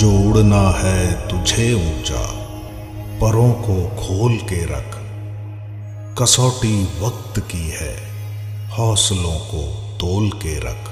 जोड़ना है तुझे ऊंचा, परों को खोल के रख। कसौटी वक्त की है, हौसलों को तोल के रख।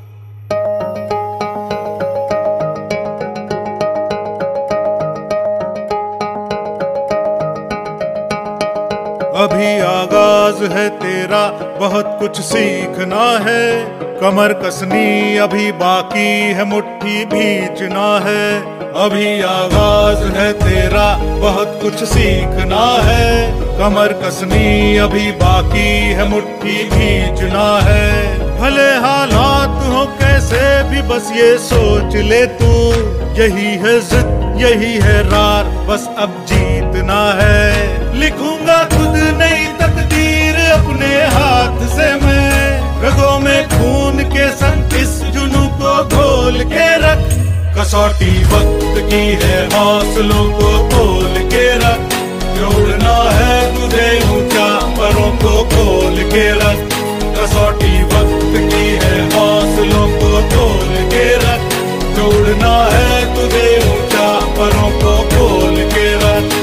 अभी आगाज है तेरा, बहुत कुछ सीखना है। कमर कसनी अभी बाकी है, मुट्ठी भींचना है। अभी आगाज है तेरा, बहुत कुछ सीखना है। कमर कसनी अभी बाकी है, मुट्ठी भींचना है। भले हालात हो कैसे भी, बस ये सोच ले तू, यही है जिद यही है रार, बस अब जीतना है। लिखूंगा खुद नई तकदीर अपने हाथ से मैं, रगों में खून के संग इस जुनून को घोल के रख। कसौटी वक्त की है, हौसलों को तोल के रख। जोड़ना है तुझे ऊंचा, परों को खोल के रख। कसौटी वक्त की है, हौसलों को तोल के रख। जोड़ना है तुझे ऊंचा, परों को खोल के रख।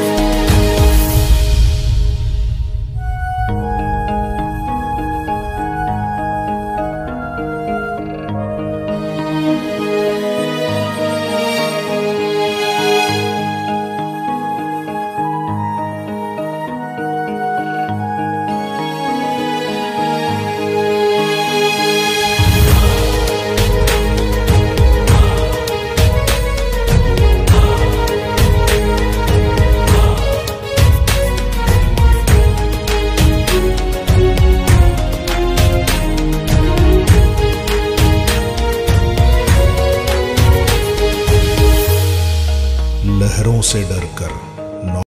लहरों से डरकर